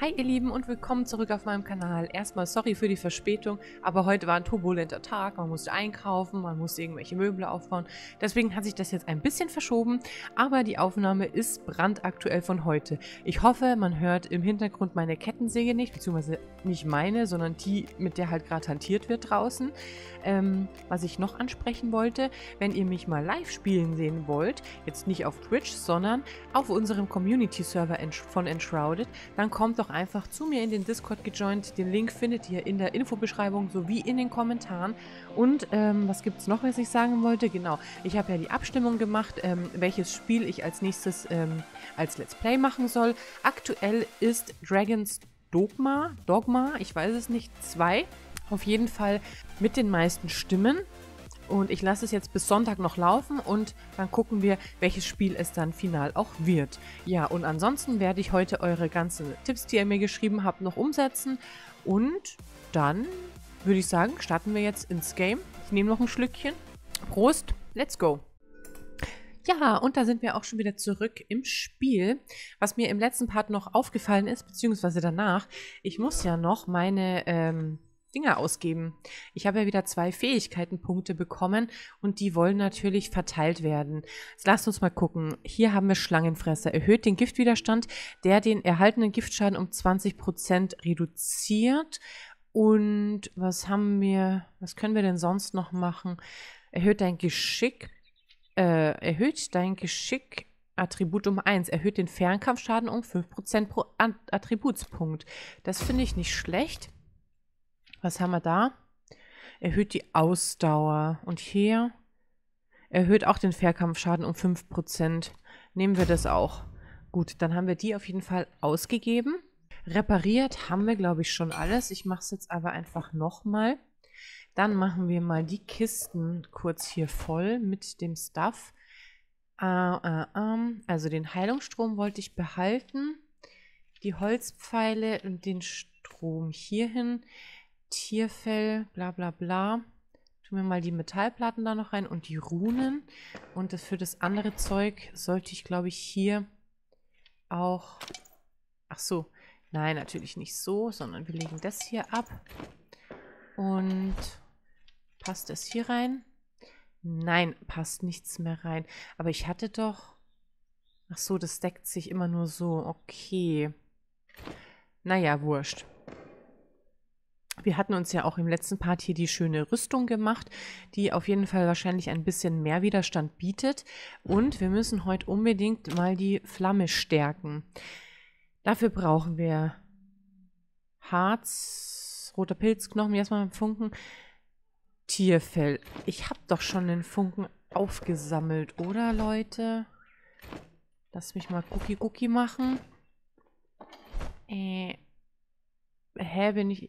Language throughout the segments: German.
Hi ihr Lieben und willkommen zurück auf meinem Kanal. Erstmal sorry für die Verspätung, aber heute war ein turbulenter Tag. Man musste einkaufen, man musste irgendwelche Möbel aufbauen. Deswegen hat sich das jetzt ein bisschen verschoben, aber die Aufnahme ist brandaktuell von heute. Ich hoffe, man hört im Hintergrund meine Kettensäge nicht, beziehungsweise nicht meine, sondern die, mit der halt gerade hantiert wird draußen. Was ich noch ansprechen wollte, wenn ihr mich mal live spielen sehen wollt, jetzt nicht auf Twitch, sondern auf unserem Community-Server von Enshrouded, dann kommt doch einfach zu mir in den Discord gejoint. Den Link findet ihr in der Infobeschreibung sowie in den Kommentaren. Und was gibt es noch, was ich sagen wollte? Genau, ich habe ja die Abstimmung gemacht, welches Spiel ich als nächstes als Let's Play machen soll. Aktuell ist Dragon's Dogma, ich weiß es nicht, 2. Auf jeden Fall mit den meisten Stimmen. Und ich lasse es jetzt bis Sonntag noch laufen und dann gucken wir, welches Spiel es dann final auch wird. Ja, und ansonsten werde ich heute eure ganzen Tipps, die ihr mir geschrieben habt, noch umsetzen. Und dann würde ich sagen, starten wir jetzt ins Game. Ich nehme noch ein Schlückchen. Prost, let's go! Ja, und da sind wir auch schon wieder zurück im Spiel. Was mir im letzten Part noch aufgefallen ist, beziehungsweise danach, ich muss ja noch meine Dinger ausgeben. Ich habe ja wieder 2 Fähigkeitenpunkte bekommen und die wollen natürlich verteilt werden. Jetzt lasst uns mal gucken. Hier haben wir Schlangenfresser. Erhöht den Giftwiderstand, der den erhaltenen Giftschaden um 20% reduziert. Und was können wir denn sonst noch machen? Erhöht dein Geschick Attribut um 1. Erhöht den Fernkampfschaden um 5% pro Attributspunkt. Das finde ich nicht schlecht. Was haben wir da? Erhöht die Ausdauer. Und hier erhöht auch den Fernkampfschaden um 5%. Nehmen wir das auch. Gut, dann haben wir die auf jeden Fall ausgegeben. Repariert haben wir, glaube ich, schon alles. Ich mache es jetzt aber einfach nochmal. Dann machen wir mal die Kisten kurz hier voll mit dem Stuff. Also den Heilungsstrom wollte ich behalten. Die Holzpfeile und den Strom hierhin. Tierfell, bla bla bla. Tun wir mal die Metallplatten da noch rein und die Runen. Und für das andere Zeug sollte ich, glaube ich, hier auch... Ach so, nein, natürlich nicht so, sondern wir legen das hier ab. Und passt das hier rein? Nein, passt nichts mehr rein. Aber ich hatte doch... Ach so, das deckt sich immer nur so. Okay. Naja, wurscht. Wir hatten uns ja auch im letzten Part hier die schöne Rüstung gemacht, die auf jeden Fall wahrscheinlich ein bisschen mehr Widerstand bietet. Und wir müssen heute unbedingt mal die Flamme stärken. Dafür brauchen wir Harz, roter Pilzknochen, erstmal mit Funken, Tierfell. Ich habe doch schon den Funken aufgesammelt, oder Leute? Lass mich mal Cookie machen. Bin ich...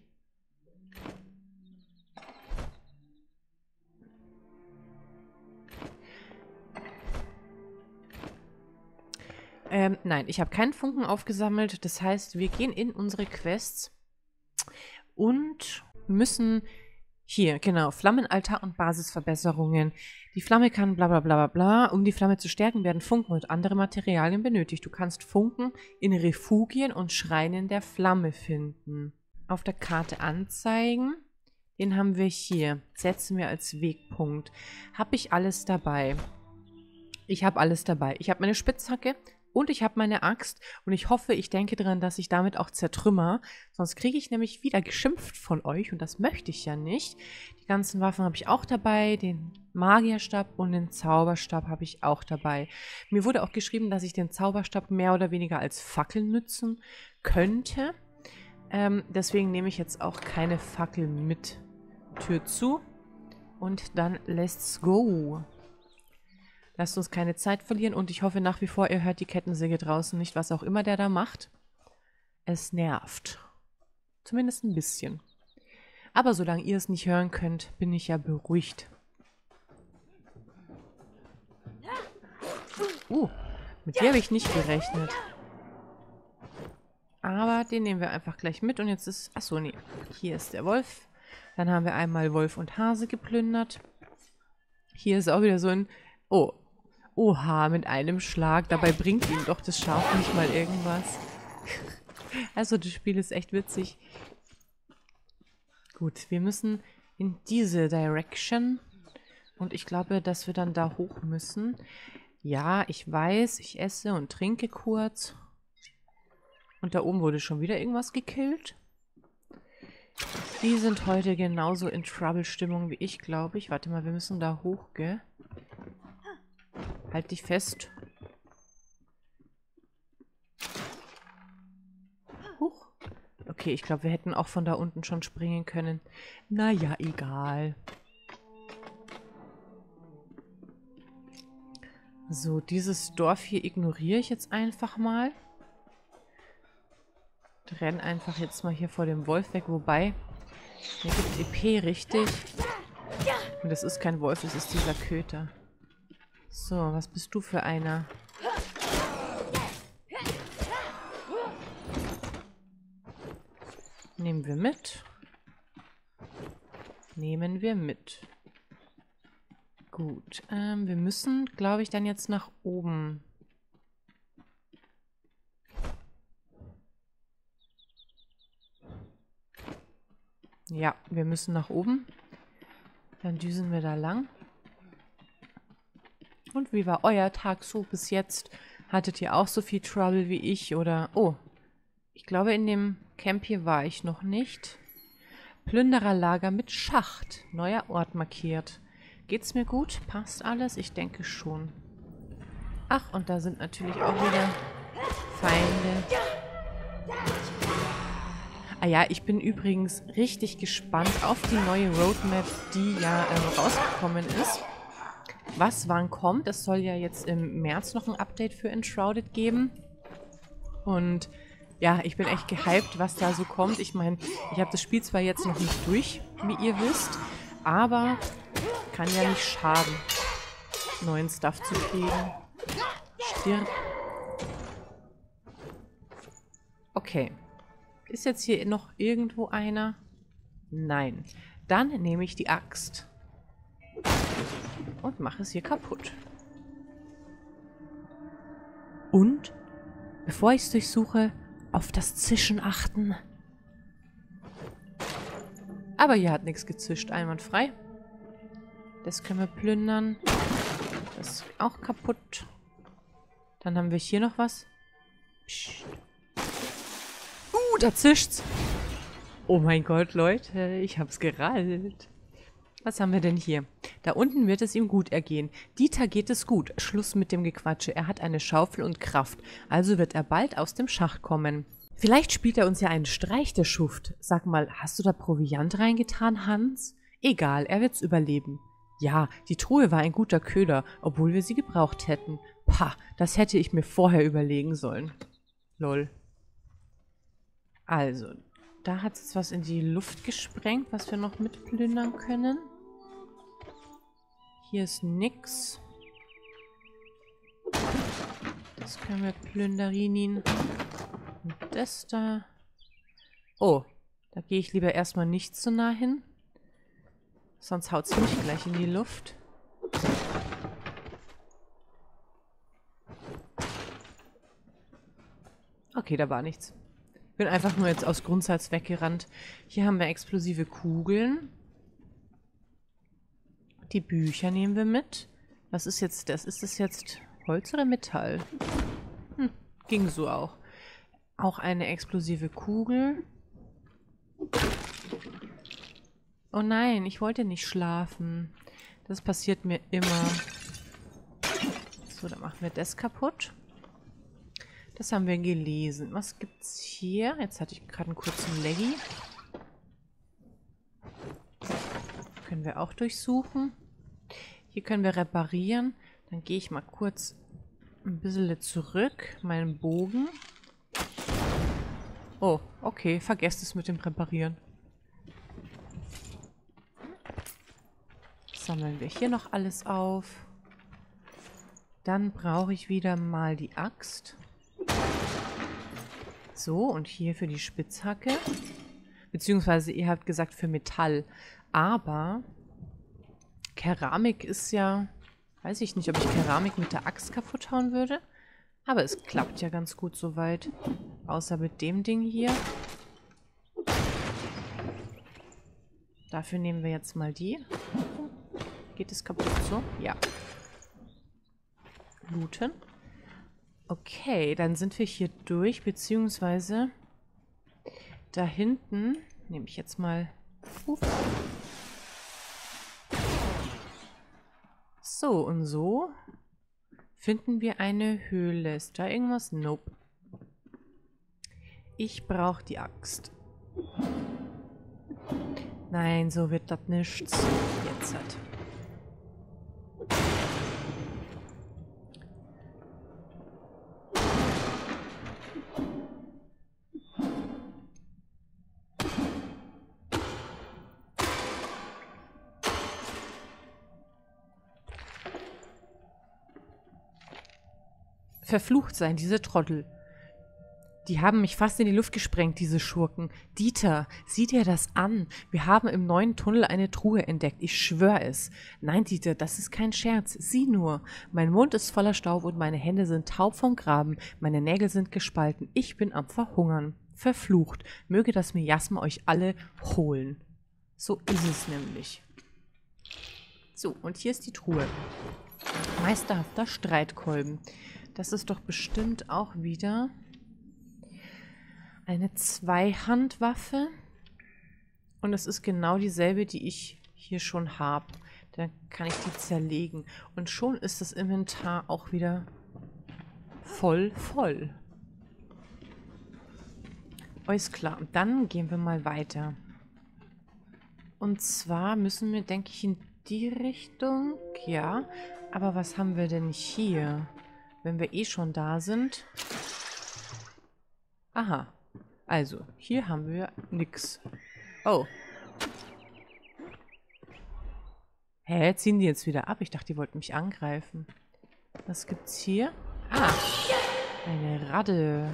Nein, ich habe keinen Funken aufgesammelt. Das heißt, wir gehen in unsere Quests und müssen hier, genau, Flammenaltar und Basisverbesserungen. Die Flamme kann bla bla bla bla. Um die Flamme zu stärken, werden Funken und andere Materialien benötigt. Du kannst Funken in Refugien und Schreinen der Flamme finden. Auf der Karte anzeigen. Den haben wir hier. Setzen wir als Wegpunkt. Habe ich alles dabei? Ich habe alles dabei. Ich habe meine Spitzhacke. Und ich habe meine Axt und ich hoffe, ich denke daran, dass ich damit auch zertrümmer. Sonst kriege ich nämlich wieder geschimpft von euch und das möchte ich ja nicht. Die ganzen Waffen habe ich auch dabei, den Magierstab und den Zauberstab habe ich auch dabei. Mir wurde auch geschrieben, dass ich den Zauberstab mehr oder weniger als Fackel nutzen könnte. Deswegen nehme ich jetzt auch keine Fackel mit. Tür zu und dann let's go. Lasst uns keine Zeit verlieren und ich hoffe nach wie vor, ihr hört die Kettensäge draußen nicht, was auch immer der da macht. Es nervt. Zumindest ein bisschen. Aber solange ihr es nicht hören könnt, bin ich ja beruhigt. Mit der habe ich nicht gerechnet. Aber den nehmen wir einfach gleich mit und jetzt ist... Achso, nee. Hier ist der Wolf. Dann haben wir einmal Wolf und Hase geplündert. Hier ist auch wieder so ein... Oh. Oha, mit einem Schlag. Dabei bringt ihm doch das Schaf nicht mal irgendwas. Also das Spiel ist echt witzig. Gut, wir müssen in diese Direction. Und ich glaube, dass wir dann da hoch müssen. Ja, ich weiß, ich esse und trinke kurz. Und da oben wurde schon wieder irgendwas gekillt. Die sind heute genauso in Trouble-Stimmung wie ich, glaube ich. Warte mal, wir müssen da hoch, gell? Halt dich fest. Huch. Okay, ich glaube, wir hätten auch von da unten schon springen können. Naja, egal. So, dieses Dorf hier ignoriere ich jetzt einfach mal. Ich renne einfach jetzt mal hier vor dem Wolf weg, wobei, der gibt EP richtig. Und das ist kein Wolf, das ist dieser Köter. So, was bist du für einer? Nehmen wir mit. Nehmen wir mit. Gut, wir müssen, glaube ich, dann jetzt nach oben. Ja, wir müssen nach oben. Dann düsen wir da lang. Und wie war euer Tag so bis jetzt? Hattet ihr auch so viel Trouble wie ich? Oder, oh, ich glaube, in dem Camp hier war ich noch nicht. Plündererlager mit Schacht. Neuer Ort markiert. Geht's mir gut? Passt alles? Ich denke schon. Ach, und da sind natürlich auch wieder Feinde. Ah ja, ich bin übrigens richtig gespannt auf die neue Roadmap, die ja rausgekommen ist. Was wann kommt? Es soll ja jetzt im März noch ein Update für Enshrouded geben. Und ja, ich bin echt gehypt, was da so kommt. Ich meine, ich habe das Spiel zwar jetzt noch nicht durch, wie ihr wisst, aber kann ja nicht schaden, neuen Stuff zu kriegen. Stirb. Okay. Ist jetzt hier noch irgendwo einer? Nein. Dann nehme ich die Axt. Und mache es hier kaputt. Und, bevor ich es durchsuche, auf das Zischen achten. Aber hier hat nichts gezischt, einwandfrei. Das können wir plündern. Das ist auch kaputt. Dann haben wir hier noch was. Psst. Da zischt's. Oh mein Gott, Leute, ich hab's gerallt. Was haben wir denn hier? Da unten wird es ihm gut ergehen. Dieter geht es gut. Schluss mit dem Gequatsche. Er hat eine Schaufel und Kraft. Also wird er bald aus dem Schacht kommen. Vielleicht spielt er uns ja einen Streich, der Schuft. Sag mal, hast du da Proviant reingetan, Hans? Egal, er wird's überleben. Ja, die Truhe war ein guter Köder, obwohl wir sie gebraucht hätten. Pah, das hätte ich mir vorher überlegen sollen. Lol. Also, da hat es was in die Luft gesprengt, was wir noch mitplündern können. Hier ist nix. Das können wir plünderinin. Und das da. Oh, da gehe ich lieber erstmal nicht zu nah hin. Sonst haut es mich gleich in die Luft. Okay, da war nichts. Bin einfach nur jetzt aus Grundsatz weggerannt. Hier haben wir explosive Kugeln. Die Bücher nehmen wir mit. Was ist jetzt das? Ist das jetzt Holz oder Metall? Ging so auch. Auch eine explosive Kugel. Oh nein, ich wollte nicht schlafen. Das passiert mir immer. So, dann machen wir das kaputt. Das haben wir gelesen. Was gibt's hier? Jetzt hatte ich gerade einen kurzen Laggy. Können wir auch durchsuchen. Hier können wir reparieren. Dann gehe ich mal kurz ein bisschen zurück. Meinen Bogen. Oh, okay. Vergesst es mit dem Reparieren. Sammeln wir hier noch alles auf. Dann brauche ich wieder mal die Axt. So, und hier für die Spitzhacke. Beziehungsweise ihr habt gesagt für Metall. Aber Keramik ist ja... Weiß ich nicht, ob ich Keramik mit der Axt kaputt hauen würde. Aber es klappt ja ganz gut soweit. Außer mit dem Ding hier. Dafür nehmen wir jetzt mal die. Geht es kaputt so? Ja. Looten. Okay, dann sind wir hier durch, beziehungsweise da hinten nehme ich jetzt mal... So, und so finden wir eine Höhle. Ist da irgendwas? Nope. Ich brauche die Axt. Nein, so wird das nichts. Jetzt halt. Verflucht sein, diese Trottel. Die haben mich fast in die Luft gesprengt, diese Schurken. Dieter, sieh dir das an. Wir haben im neuen Tunnel eine Truhe entdeckt. Ich schwöre es. Nein, Dieter, das ist kein Scherz. Sieh nur. Mein Mund ist voller Staub und meine Hände sind taub vom Graben. Meine Nägel sind gespalten. Ich bin am Verhungern. Verflucht. Möge das Miasma euch alle holen. So ist es nämlich. So, und hier ist die Truhe. Meisterhafter Streitkolben. Das ist doch bestimmt auch wieder eine Zweihandwaffe. Und es ist genau dieselbe, die ich hier schon habe. Dann kann ich die zerlegen. Und schon ist das Inventar auch wieder voll. Alles klar. Dann gehen wir mal weiter. Und zwar müssen wir, denke ich, in die Richtung. Ja. Aber was haben wir denn hier? Wenn wir eh schon da sind. Aha. Also, hier haben wir nix. Oh. Hä? Ziehen die jetzt wieder ab? Ich dachte, die wollten mich angreifen. Was gibt's hier? Ah. Eine Radde.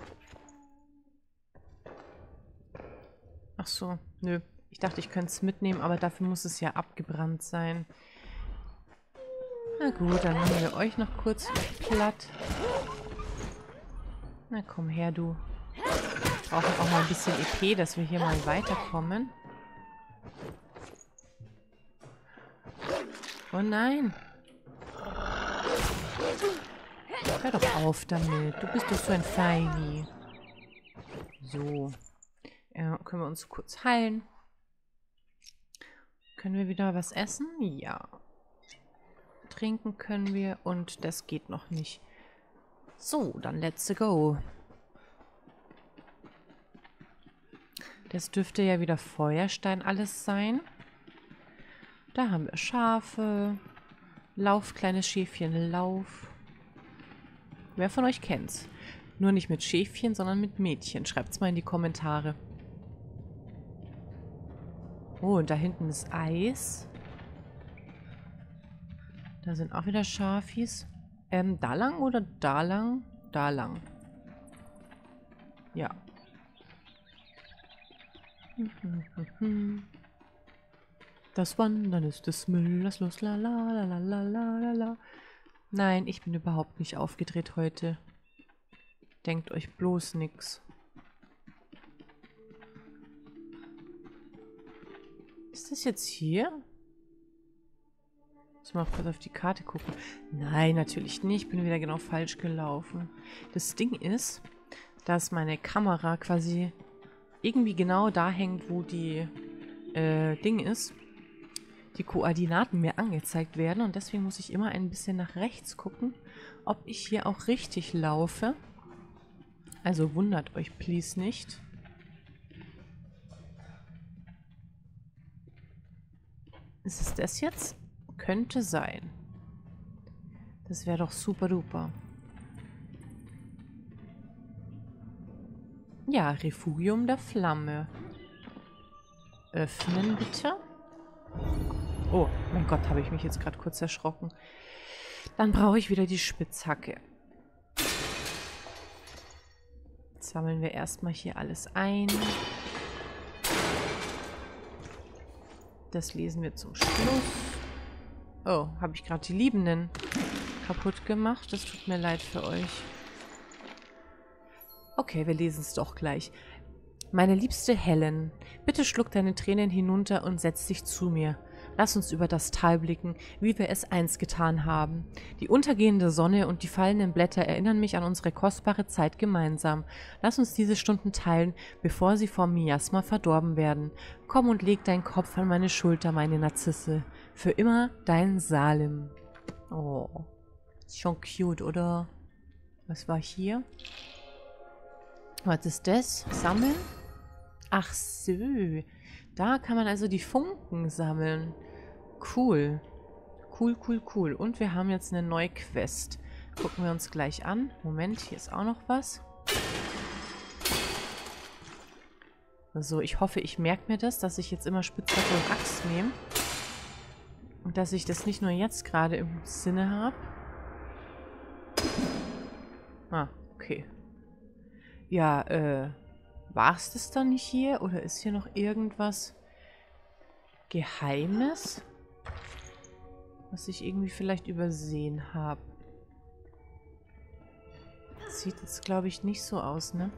Ach so. Nö. Ich dachte, ich könnte es mitnehmen, aber dafür muss es ja abgebrannt sein. Na gut, dann machen wir euch noch kurz platt. Na komm her, du. Wir brauchen auch mal ein bisschen EP, dass wir hier mal weiterkommen. Oh nein. Hör doch auf damit. Du bist doch so ein Feini. So. Können wir uns kurz heilen? Können wir wieder was essen? Ja. Trinken können wir und das geht noch nicht. So, dann let's go. Das dürfte ja wieder Feuerstein alles sein. Da haben wir Schafe. Lauf, kleines Schäfchen, lauf. Wer von euch kennt's? Nur nicht mit Schäfchen, sondern mit Mädchen. Schreibt's mal in die Kommentare. Oh, und da hinten ist Eis. Da sind auch wieder Schafis. Da lang oder da lang? Da lang. Ja. Das Wandern ist des Müllers los. La la la la la la la. Nein, ich bin überhaupt nicht aufgedreht heute. Denkt euch bloß nix. Ist das jetzt hier? Muss mal kurz auf die Karte gucken. Nein, natürlich nicht. Ich bin wieder genau falsch gelaufen. Das Ding ist, dass meine Kamera quasi irgendwie genau da hängt, wo die Ding ist. Die Koordinaten mir angezeigt werden. Und deswegen muss ich immer ein bisschen nach rechts gucken, ob ich hier auch richtig laufe. Also wundert euch please nicht. Ist es das jetzt? Könnte sein. Das wäre doch super duper. Ja, Refugium der Flamme. Öffnen bitte. Oh, mein Gott, habe ich mich jetzt gerade kurz erschrocken. Dann brauche ich wieder die Spitzhacke. Jetzt sammeln wir erstmal hier alles ein. Das lesen wir zum Schluss. Oh, habe ich gerade die Liebenden kaputt gemacht? Das tut mir leid für euch. Okay, wir lesen es doch gleich. Meine liebste Helen, bitte schluck deine Tränen hinunter und setz dich zu mir. Lass uns über das Tal blicken, wie wir es einst getan haben. Die untergehende Sonne und die fallenden Blätter erinnern mich an unsere kostbare Zeit gemeinsam. Lass uns diese Stunden teilen, bevor sie vom Miasma verdorben werden. Komm und leg deinen Kopf an meine Schulter, meine Narzisse. Für immer dein Salim. Oh, ist schon cute, oder? Was war hier? Was ist das? Sammeln? Ach so, da kann man also die Funken sammeln. Cool. Cool, cool, cool. Und wir haben jetzt eine neue Quest. Gucken wir uns gleich an. Moment, hier ist auch noch was. So, ich hoffe, ich merke mir das, dass ich jetzt immer Spitzhacke und Axt nehme. Und dass ich das nicht nur jetzt gerade im Sinne habe. Ah, okay. Ja, war es das dann nicht hier? Oder ist hier noch irgendwas Geheimes, was ich irgendwie vielleicht übersehen habe? Sieht jetzt, glaube ich, nicht so aus, ne?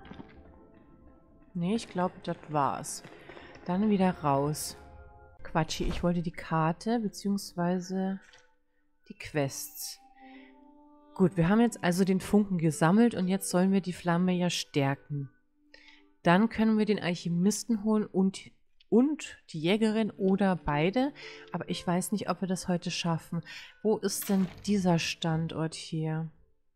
Nee, ich glaube, das war's. Dann wieder raus. Quatschi, ich wollte die Karte, beziehungsweise die Quests. Gut, wir haben jetzt also den Funken gesammelt und jetzt sollen wir die Flamme ja stärken. Dann können wir den Alchemisten holen und die Jägerin oder beide. Aber ich weiß nicht, ob wir das heute schaffen. Wo ist denn dieser Standort hier?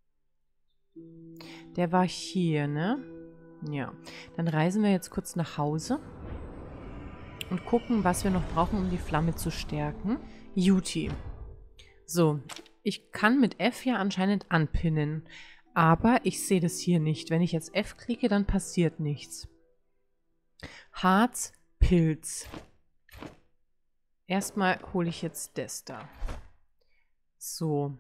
Der war hier, ne? Ja. Dann reisen wir jetzt kurz nach Hause und gucken, was wir noch brauchen, um die Flamme zu stärken. Juti. So, ich kann mit F ja anscheinend anpinnen. Aber ich sehe das hier nicht. Wenn ich jetzt F klicke, dann passiert nichts. Harz, Pilz. Erstmal hole ich jetzt das da. So.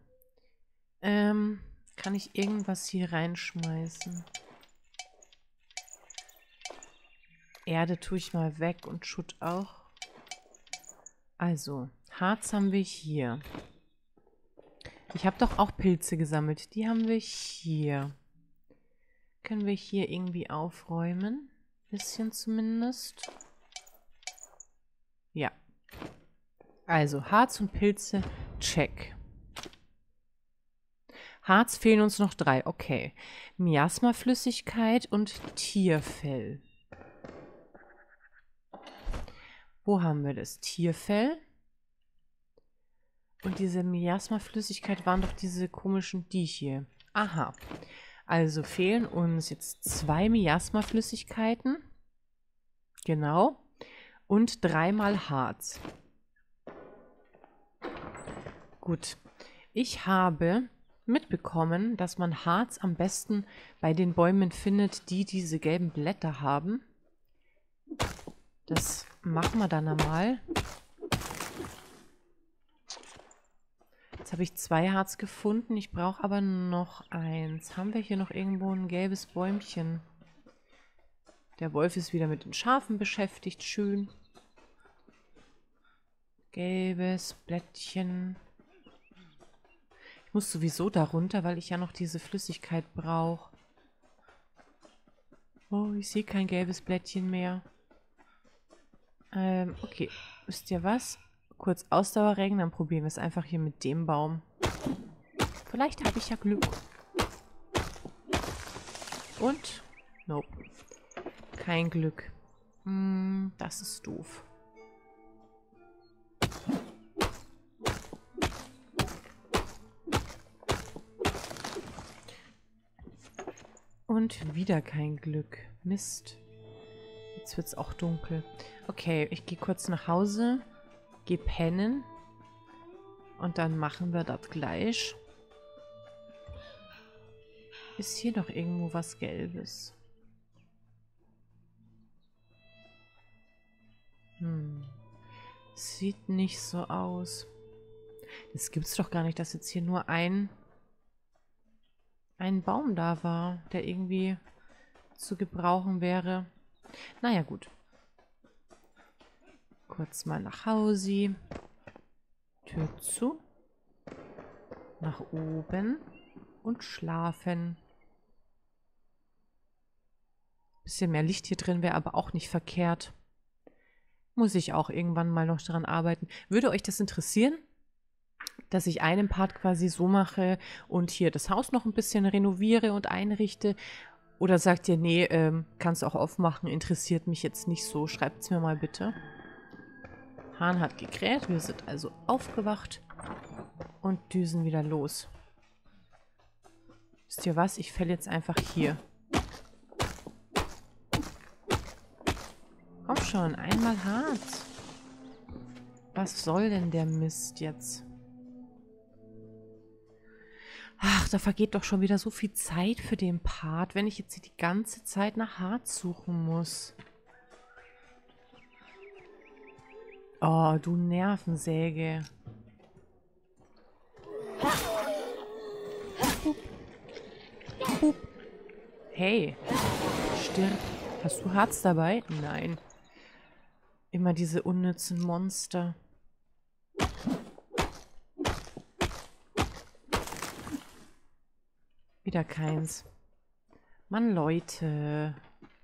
Kann ich irgendwas hier reinschmeißen? Erde tue ich mal weg und Schutt auch. Also, Harz haben wir hier. Ich habe doch auch Pilze gesammelt. Die haben wir hier. Können wir hier irgendwie aufräumen? Bisschen zumindest. Ja. Also, Harz und Pilze, check. Harz fehlen uns noch 3. Okay. Miasmaflüssigkeit und Tierfell. Wo haben wir das? Tierfell. Und diese Miasmaflüssigkeit waren doch diese komischen die hier. Aha. Also fehlen uns jetzt 2 Miasmaflüssigkeiten. Genau. Und 3-mal Harz. Gut. Ich habe mitbekommen, dass man Harz am besten bei den Bäumen findet, die diese gelben Blätter haben. Das machen wir dann einmal. Jetzt habe ich 2 Harz gefunden. Ich brauche aber noch 1. Haben wir hier noch irgendwo ein gelbes Bäumchen? Der Wolf ist wieder mit den Schafen beschäftigt. Schön. Gelbes Blättchen. Ich muss sowieso darunter, weil ich ja noch diese Flüssigkeit brauche. Oh, ich sehe kein gelbes Blättchen mehr. Okay. Wisst ihr was? Kurz Ausdauerregen, dann probieren wir es einfach hier mit dem Baum. Vielleicht habe ich ja Glück. Und? Nope. Kein Glück. Das ist doof. Und wieder kein Glück. Mist. Jetzt wird es auch dunkel. Okay, ich gehe kurz nach Hause. Gehe pennen. Und dann machen wir das gleich. Ist hier noch irgendwo was Gelbes? Sieht nicht so aus. Das gibt's doch gar nicht, dass jetzt hier nur ein Baum da war, der irgendwie zu gebrauchen wäre. Naja, gut. Kurz mal nach Hause. Tür zu. Nach oben. Und schlafen. Bisschen mehr Licht hier drin wäre aber auch nicht verkehrt. Muss ich auch irgendwann mal noch daran arbeiten. Würde euch das interessieren, dass ich einen Part quasi so mache und hier das Haus noch ein bisschen renoviere und einrichte? Oder sagt ihr, nee, kannst auch aufmachen, interessiert mich jetzt nicht so. Schreibt es mir mal bitte. Hahn hat gekräht, wir sind also aufgewacht und düsen wieder los. Wisst ihr was? Ich fälle jetzt einfach hier. Komm schon, einmal Harz. Was soll denn der Mist jetzt? Ach, da vergeht doch schon wieder so viel Zeit für den Part, wenn ich jetzt hier die ganze Zeit nach Harz suchen muss. Oh, du Nervensäge. Hup. Hey, stirb. Hast du Harz dabei? Nein. Immer diese unnützen Monster. Wieder keins. Mann, Leute.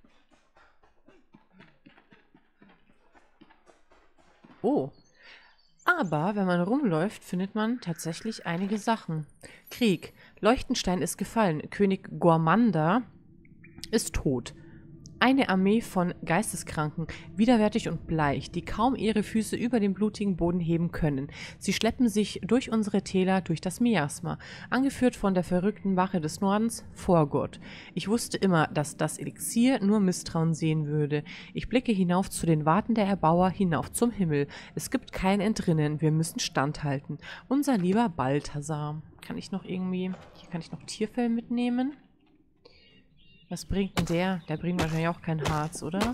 Oh. Aber wenn man rumläuft, findet man tatsächlich einige Sachen. Krieg. Leuchtenstein ist gefallen. König Gormanda ist tot. Eine Armee von Geisteskranken, widerwärtig und bleich, die kaum ihre Füße über den blutigen Boden heben können. Sie schleppen sich durch unsere Täler, durch das Miasma, angeführt von der verrückten Wache des Nordens, Vorgott. Ich wusste immer, dass das Elixier nur Misstrauen sehen würde. Ich blicke hinauf zu den Warten der Erbauer, hinauf zum Himmel. Es gibt kein Entrinnen, wir müssen standhalten. Unser lieber Balthasar. Kann ich noch irgendwie... Hier kann ich noch Tierfell mitnehmen. Was bringt denn der? Der bringt wahrscheinlich auch kein Harz, oder?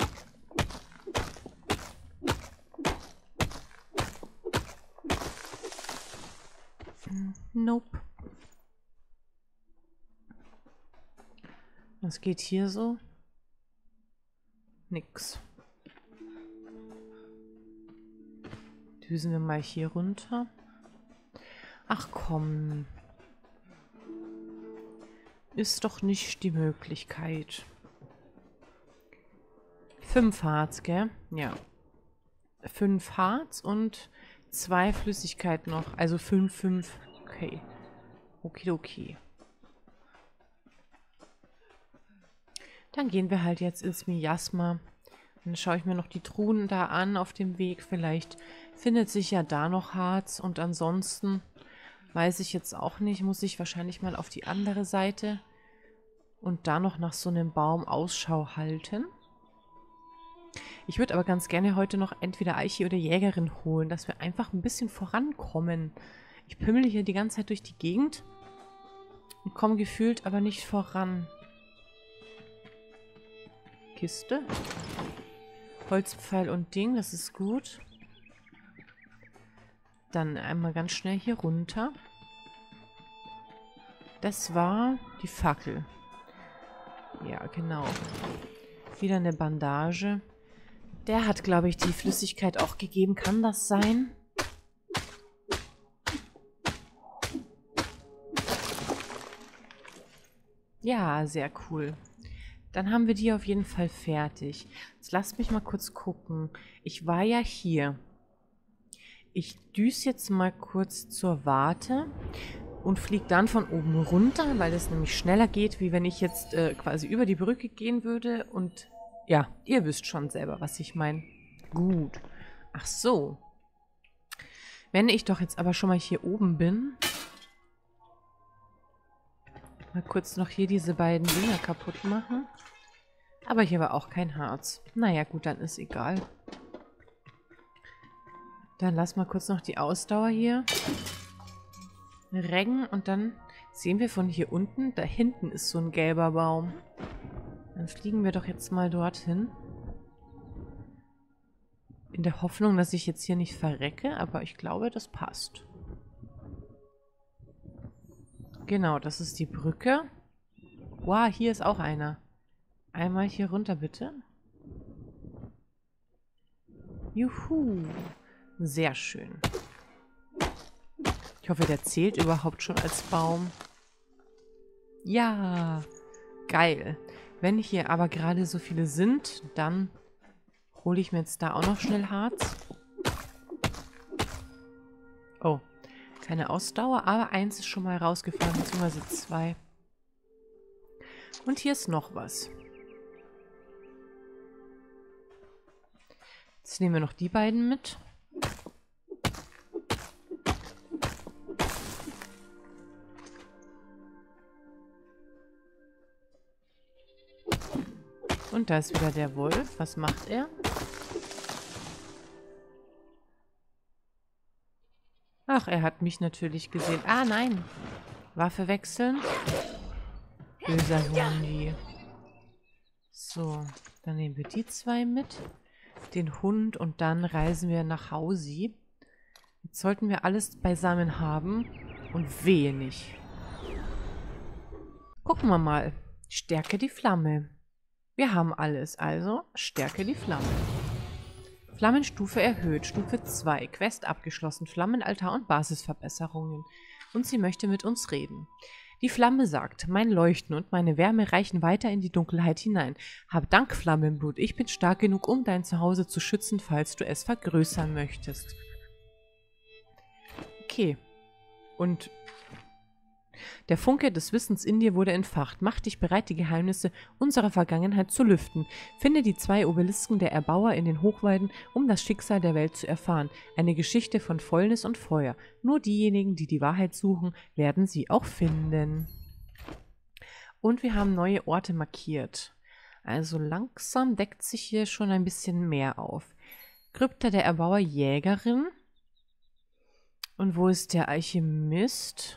Nope. Was geht hier so? Nix. Düsen wir mal hier runter. Ach komm. Ist doch nicht die Möglichkeit. 5 Harz, gell? Ja. 5 Harz und 2 Flüssigkeit noch. Also 5, 5. Okay. Okay. Dann gehen wir halt jetzt ins Miasma. Dann schaue ich mir noch die Truhen da an auf dem Weg. Vielleicht findet sich ja da noch Harz. Und ansonsten weiß ich jetzt auch nicht. Muss ich wahrscheinlich mal auf die andere Seite und da noch nach so einem Baum Ausschau halten. Ich würde aber ganz gerne heute noch entweder Eiche oder Jägerin holen, dass wir einfach ein bisschen vorankommen. Ich pimmel hier die ganze Zeit durch die Gegend und komme gefühlt aber nicht voran. Kiste. Holzpfeil und Ding, das ist gut. Dann einmal ganz schnell hier runter. Das war die Fackel. Ja, genau. Wieder eine Bandage. Der hat, glaube ich, die Flüssigkeit auch gegeben. Kann das sein? Ja, sehr cool. Dann haben wir die auf jeden Fall fertig. Jetzt lasst mich mal kurz gucken. Ich war ja hier. Ich düse jetzt mal kurz zur Warte und fliege dann von oben runter, weil das nämlich schneller geht, wie wenn ich jetzt quasi über die Brücke gehen würde. Und ja, ihr wisst schon selber, was ich meine. Gut. Ach so. Wenn ich doch jetzt aber schon mal hier oben bin, mal kurz noch hier diese beiden Dinger kaputt machen. Aber hier war auch kein Harz. Naja, gut, dann ist egal. Dann lass mal kurz noch die Ausdauer hier reggen und dann sehen wir von hier unten, da hinten ist so ein gelber Baum. Dann fliegen wir doch jetzt mal dorthin. In der Hoffnung, dass ich jetzt hier nicht verrecke, aber ich glaube, das passt. Genau, das ist die Brücke. Wow, hier ist auch einer. Einmal hier runter, bitte. Juhu. Sehr schön. Ich hoffe, der zählt überhaupt schon als Baum. Ja, geil. Wenn hier aber gerade so viele sind, dann hole ich mir jetzt da auch noch schnell Harz. Oh, keine Ausdauer, aber eins ist schon mal rausgefallen, beziehungsweise 2. Und hier ist noch was. Jetzt nehmen wir noch die beiden mit. Und da ist wieder der Wolf. Was macht er? Ach, er hat mich natürlich gesehen. Ah, nein. Waffe wechseln. Böser Hundi. So, dann nehmen wir die 2 mit. Den Hund und dann reisen wir nach Hause. Jetzt sollten wir alles beisammen haben. Und wehe nicht. Gucken wir mal. Stärke die Flamme. Wir haben alles, also stärke die Flamme. Flammenstufe erhöht, Stufe 2, Quest abgeschlossen, Flammenaltar und Basisverbesserungen. Und sie möchte mit uns reden. Die Flamme sagt, mein Leuchten und meine Wärme reichen weiter in die Dunkelheit hinein. Hab Dank, Flammenblut, ich bin stark genug, um dein Zuhause zu schützen, falls du es vergrößern möchtest. Okay. Und der Funke des Wissens in dir wurde entfacht. Mach dich bereit, die Geheimnisse unserer Vergangenheit zu lüften. Finde die 2 Obelisken der Erbauer in den Hochweiden, um das Schicksal der Welt zu erfahren. Eine Geschichte von Fäulnis und Feuer. Nur diejenigen, die die Wahrheit suchen, werden sie auch finden. Und wir haben neue Orte markiert. Also langsam deckt sich hier schon ein bisschen mehr auf. Krypta der Erbauer Jägerin. Und wo ist der Alchemist?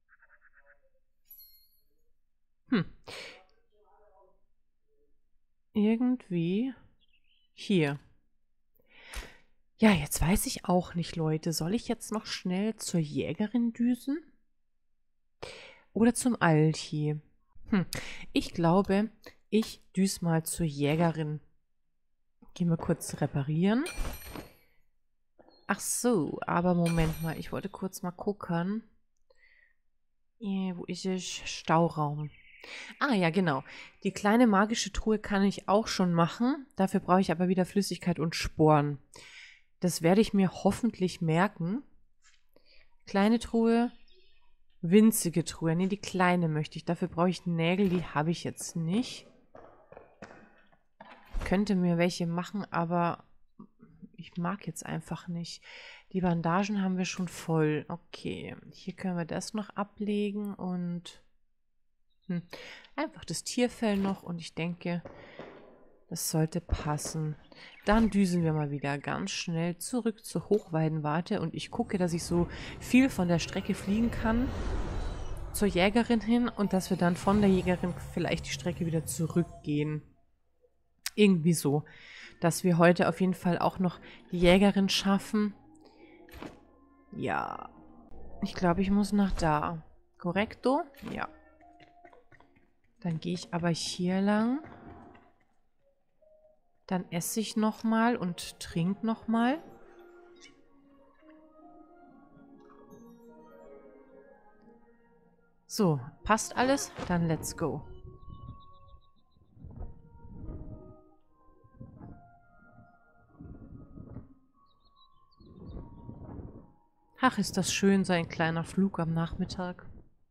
Irgendwie hier. Ja, jetzt weiß ich auch nicht, Leute. Soll ich jetzt noch schnell zur Jägerin düsen? Oder zum Alchi? Ich glaube, ich düse mal zur Jägerin. Gehen wir kurz reparieren. Ach so, aber Moment mal. Ich wollte kurz mal gucken. Wo ist es? Stauraum. Ah ja, genau. Die kleine magische Truhe kann ich auch schon machen. Dafür brauche ich aber wieder Flüssigkeit und Sporen. Das werde ich mir hoffentlich merken. Kleine Truhe, winzige Truhe. Ne, die kleine möchte ich. Dafür brauche ich Nägel, die habe ich jetzt nicht. Könnte mir welche machen, aber ich mag jetzt einfach nicht. Die Bandagen haben wir schon voll. Okay, hier können wir das noch ablegen und einfach das Tierfell noch und ich denke, das sollte passen. Dann düsen wir mal wieder ganz schnell zurück zur Hochweidenwarte und ich gucke, dass ich so viel von der Strecke fliegen kann zur Jägerin hin und dass wir dann von der Jägerin vielleicht die Strecke wieder zurückgehen. Irgendwie so, dass wir heute auf jeden Fall auch noch die Jägerin schaffen. Ja, ich glaube, ich muss nach da. Korrekto? Ja. Dann gehe ich aber hier lang. Dann esse ich nochmal und trinke nochmal. So, passt alles? Dann let's go. Ach, ist das schön, so ein kleiner Flug am Nachmittag.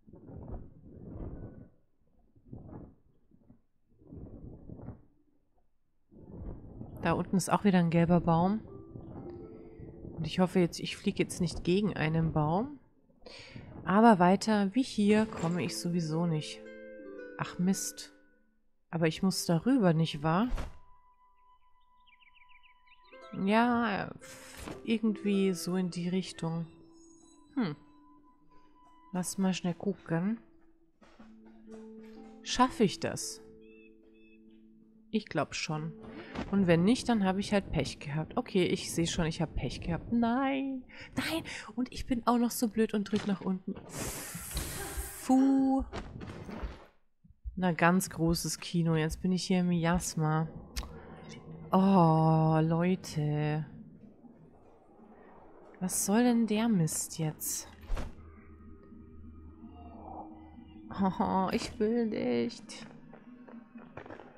Da unten ist auch wieder ein gelber Baum. Und ich hoffe jetzt, ich fliege jetzt nicht gegen einen Baum. Aber weiter wie hier komme ich sowieso nicht. Ach Mist. Aber ich muss darüber, nicht wahr? Ja, irgendwie so in die Richtung. Lass mal schnell gucken. Schaffe ich das? Ich glaube schon. Und wenn nicht, dann habe ich halt Pech gehabt. Okay, ich sehe schon, ich habe Pech gehabt. Nein, nein. Und ich bin auch noch so blöd und drücke nach unten. Puh. Na, ganz großes Kino. Jetzt bin ich hier im Miasma. Oh, Leute. Was soll denn der Mist jetzt? Oh, ich will nicht.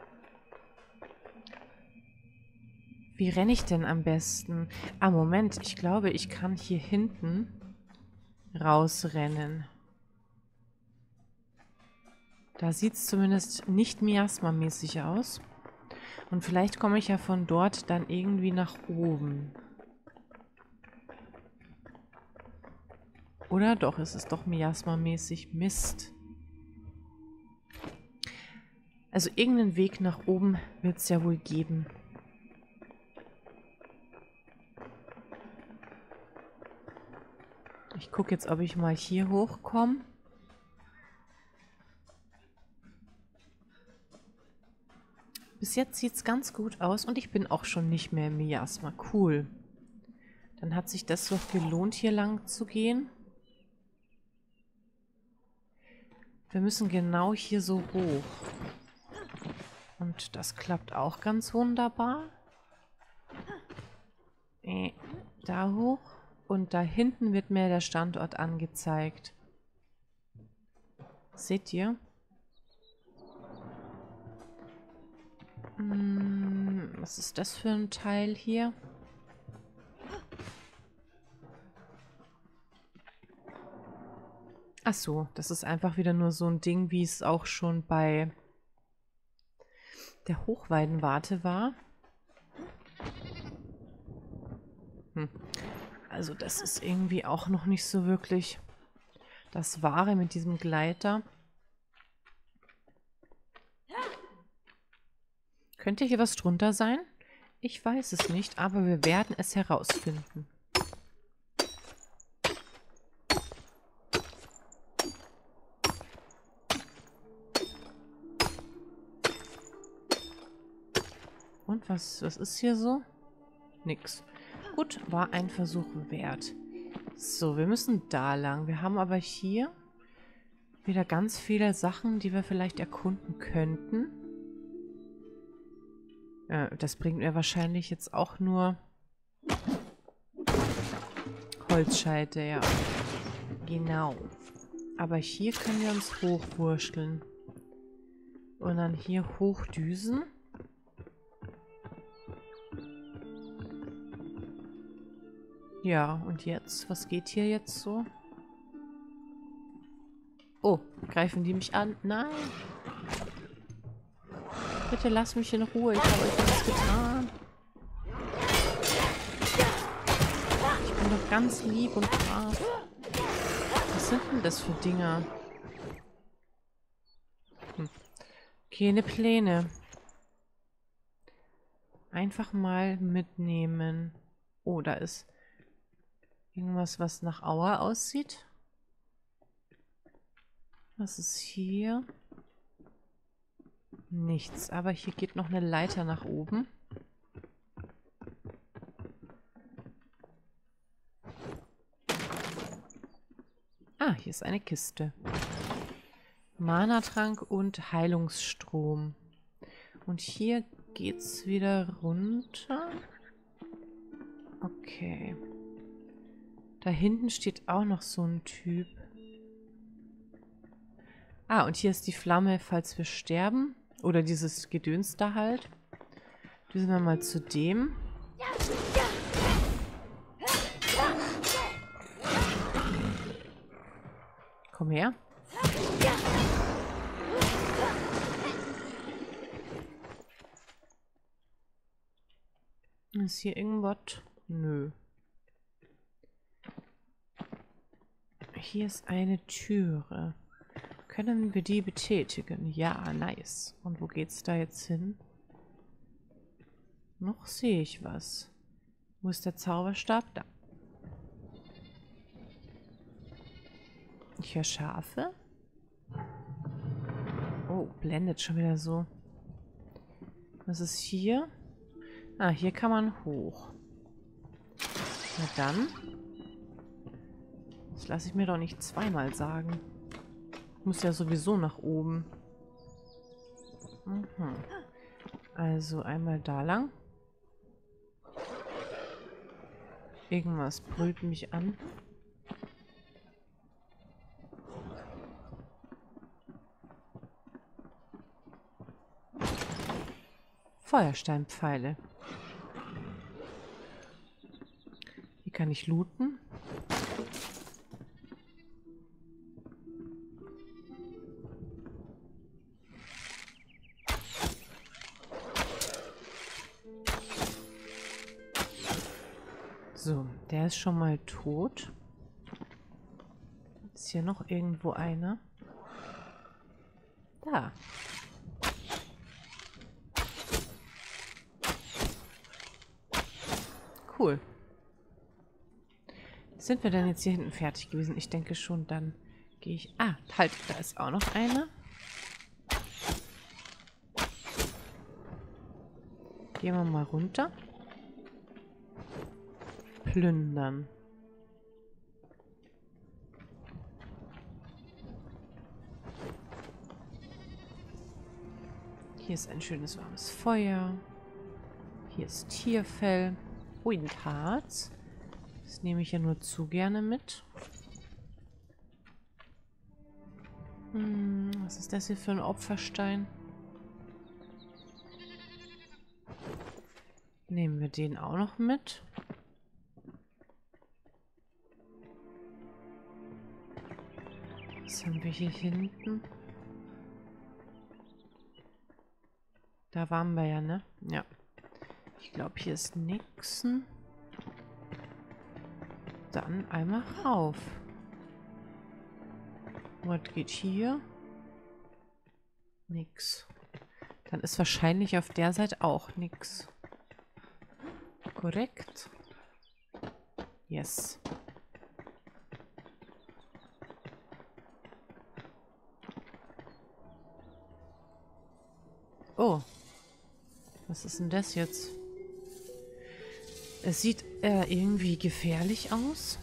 Wie renne ich denn am besten? Ah, Moment. Ich glaube, ich kann hier hinten rausrennen. Da sieht es zumindest nicht miasmamäßig aus. Und vielleicht komme ich ja von dort dann irgendwie nach oben. Oder doch, es ist doch miasmamäßig. Mist. Also irgendeinen Weg nach oben wird es ja wohl geben. Ich gucke jetzt, ob ich mal hier hochkomme. Bis jetzt sieht es ganz gut aus und ich bin auch schon nicht mehr im Miasma. Cool. Dann hat sich das doch gelohnt, hier lang zu gehen. Wir müssen genau hier so hoch. Und das klappt auch ganz wunderbar. Da hoch. Und da hinten wird mir der Standort angezeigt. Seht ihr? Was ist das für ein Teil hier? Ach so, das ist einfach wieder nur so ein Ding, wie es auch schon bei der Hochweidenwarte war. Also das ist irgendwie auch noch nicht so wirklich das Wahre mit diesem Gleiter. Könnte hier was drunter sein? Ich weiß es nicht, aber wir werden es herausfinden. Und was ist hier so? Nix. Gut, war ein Versuch wert. So, wir müssen da lang. Wir haben aber hier wieder ganz viele Sachen, die wir vielleicht erkunden könnten. Das bringt mir wahrscheinlich jetzt auch nur Holzscheite, ja. Genau. Aber hier können wir uns hochwurschteln. Und dann hier hochdüsen. Ja, und jetzt? Was geht hier jetzt so? Oh, greifen die mich an? Nein! Bitte lass mich in Ruhe, ich habe euch nichts getan. Ich bin doch ganz lieb und brav. Was sind denn das für Dinger? Keine Pläne. Einfach mal mitnehmen. Oh, da ist irgendwas, was nach Aua aussieht. Was ist hier? Nichts, aber hier geht noch eine Leiter nach oben. Ah, hier ist eine Kiste. Mana-Trank und Heilungsstrom. Und hier geht's wieder runter. Okay. Da hinten steht auch noch so ein Typ. Ah, und hier ist die Flamme, falls wir sterben. Oder dieses Gedöns da halt. Düsen wir mal zu dem. Komm her. Ist hier irgendwas? Nö. Hier ist eine Türe. Können wir die betätigen? Ja, nice. Und wo geht's da jetzt hin? Noch sehe ich was. Wo ist der Zauberstab? Da. Ich höre Schafe. Oh, blendet schon wieder so. Was ist hier? Ah, hier kann man hoch. Na dann. Das lasse ich mir doch nicht zweimal sagen. Muss ja sowieso nach oben. Mhm. Also einmal da lang. Irgendwas brüllt mich an. Feuersteinpfeile. kann ich looten. So, der ist schon mal tot. Ist hier noch irgendwo einer? Da. Cool. Sind wir denn jetzt hier hinten fertig gewesen? Ich denke schon, dann gehe ich... Ah, halt, da ist auch noch einer. Gehen wir mal runter. Plündern. Hier ist ein schönes warmes Feuer. Hier ist Tierfell. Windharz. Das nehme ich ja nur zu gerne mit. Was ist das hier für ein Opferstein? Nehmen wir den auch noch mit. Was haben wir hier hinten? Da waren wir ja, ne? Ja. Ich glaube, hier ist nix. Dann einmal rauf. Was geht hier? Nix. Dann ist wahrscheinlich auf der Seite auch nix. Korrekt. Yes. Oh. Was ist denn das jetzt? Es sieht irgendwie gefährlich aus.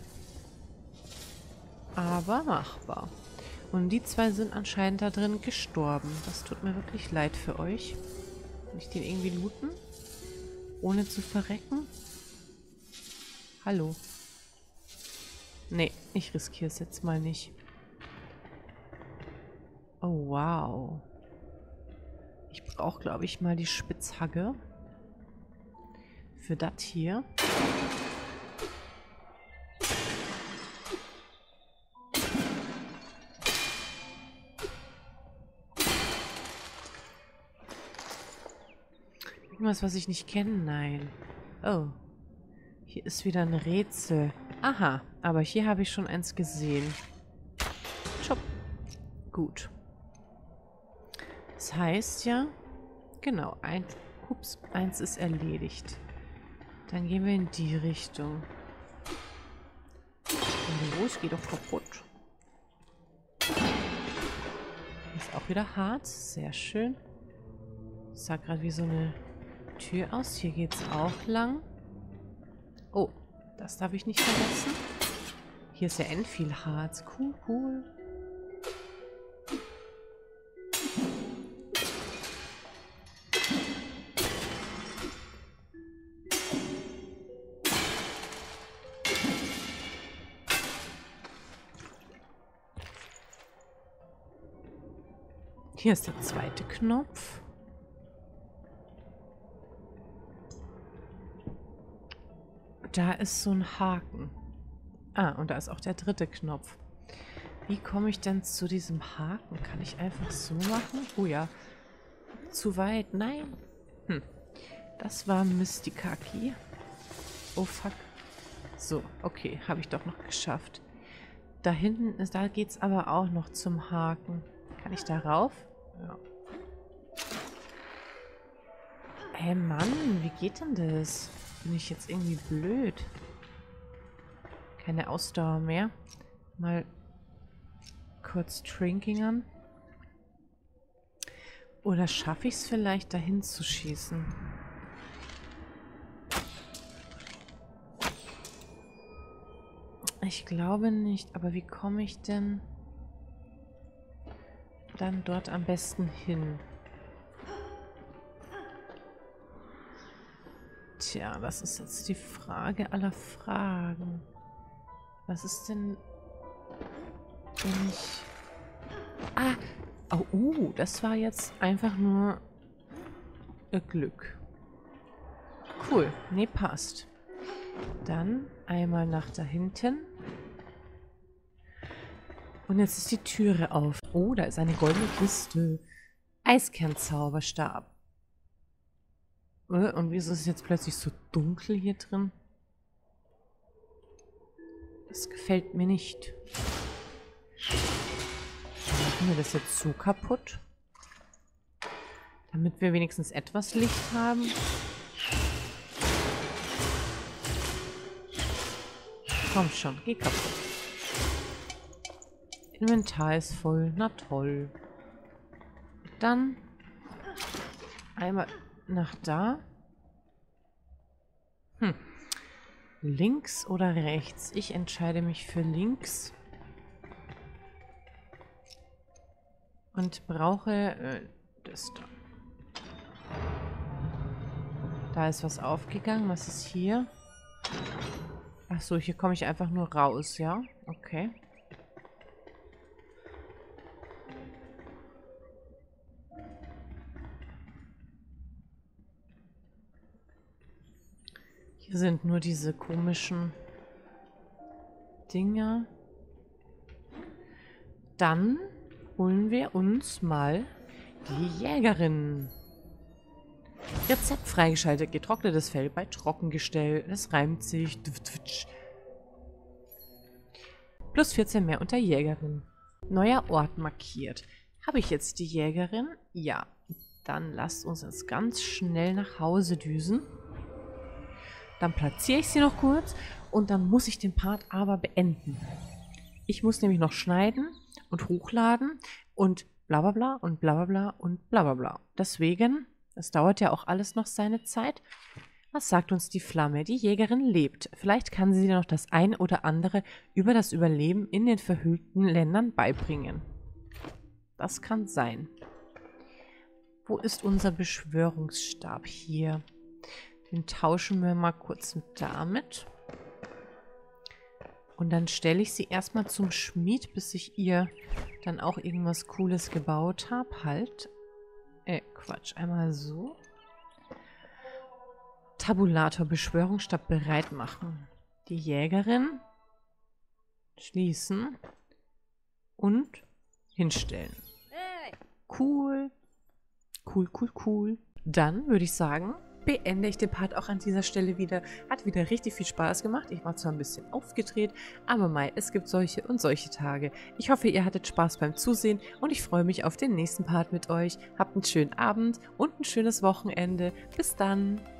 Aber machbar. Und die zwei sind anscheinend da drin gestorben. Das tut mir wirklich leid für euch. Kann ich den irgendwie looten? Ohne zu verrecken? Hallo? Nee, ich riskiere es jetzt mal nicht. Oh, wow. Ich brauche, glaube ich, mal die Spitzhacke. Für das hier. Irgendwas, was ich nicht kenne? Nein. Oh. Hier ist wieder ein Rätsel. Aha, aber hier habe ich schon eins gesehen. Schop. Gut. Das heißt ja, genau, eins ist erledigt. Dann gehen wir in die Richtung. Und los, geht doch kaputt. Ist auch wieder hart, sehr schön. Das sah gerade wie so eine Tür aus. Hier geht's auch lang. Oh, das darf ich nicht vergessen. Hier ist ja viel Harz. Cool, cool. Hier ist der zweite Knopf. Da ist so ein Haken. Ah, und da ist auch der dritte Knopf. Wie komme ich denn zu diesem Haken? Kann ich einfach so machen? Oh ja. Zu weit. Nein. Das war Mystikaki. Oh fuck. So, okay. Habe ich doch noch geschafft. Da hinten ist, da geht es aber auch noch zum Haken. Kann ich da rauf? Ja. Hey Mann, wie geht denn das? Bin ich jetzt irgendwie blöd? Keine Ausdauer mehr. Mal kurz trinkingern. Oder schaffe ich es vielleicht, dahin zu schießen? Ich glaube nicht. Aber wie komme ich denn dann dort am besten hin? Tja, das ist jetzt die Frage aller Fragen. Was ist denn, wenn ich... Ah! Oh, das war jetzt einfach nur Glück. Cool. Nee, passt. Dann einmal nach da hinten. Und jetzt ist die Türe auf. Oh, da ist eine goldene Kiste. Eiskernzauberstab. Und wieso ist es jetzt plötzlich so dunkel hier drin? Das gefällt mir nicht. Machen wir das jetzt so kaputt? Damit wir wenigstens etwas Licht haben. Komm schon, geh kaputt. Inventar ist voll. Na toll. Dann einmal nach da. Links oder rechts? Ich entscheide mich für links. Und brauche das da. Da ist was aufgegangen. Was ist hier? Achso, hier komme ich einfach nur raus, ja? Okay. Hier sind nur diese komischen Dinger. Dann holen wir uns mal die Jägerin. Rezept freigeschaltet. Getrocknetes Fell bei Trockengestell. Es reimt sich. Plus 14 mehr unter Jägerin. Neuer Ort markiert. Habe ich jetzt die Jägerin? Ja. Dann lasst uns jetzt ganz schnell nach Hause düsen. Dann platziere ich sie noch kurz und dann muss ich den Part aber beenden. Ich muss nämlich noch schneiden und hochladen und bla bla bla und bla bla bla und bla bla bla. Deswegen, es dauert ja auch alles noch seine Zeit. Was sagt uns die Flamme? Die Jägerin lebt. Vielleicht kann sie dir noch das ein oder andere über das Überleben in den verhüllten Ländern beibringen. Das kann sein. Wo ist unser Beschwörungsstab? Hier. Den tauschen wir mal kurz damit. Und dann stelle ich sie erstmal zum Schmied, bis ich ihr dann auch irgendwas Cooles gebaut habe. Halt. Quatsch. Einmal so. Tabulator, Beschwörungsstab bereit machen. Die Jägerin schließen und hinstellen. Cool. Cool, cool, cool. Dann würde ich sagen, beende ich den Part auch an dieser Stelle wieder. Hat wieder richtig viel Spaß gemacht. Ich war zwar ein bisschen aufgedreht, aber mei, es gibt solche und solche Tage. Ich hoffe, ihr hattet Spaß beim Zusehen und ich freue mich auf den nächsten Part mit euch. Habt einen schönen Abend und ein schönes Wochenende. Bis dann!